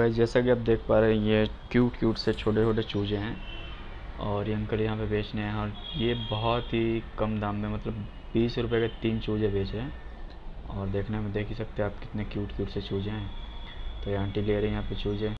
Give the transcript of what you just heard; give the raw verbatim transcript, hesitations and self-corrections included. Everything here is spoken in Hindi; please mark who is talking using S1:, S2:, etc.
S1: गाइस जैसा कि आप देख पा रहे हैं ये क्यूट क्यूट से छोटे छोटे चूजे हैं और ये अंकल यहाँ पे बेचने हैं और ये बहुत ही कम दाम में मतलब बीस रुपए के तीन चूजे बेच रहे हैं। और देखने में देख ही सकते हैं आप कितने क्यूट क्यूट से चूजे हैं। तो ये आंटी ले रही हैं यहाँ पे चूजे।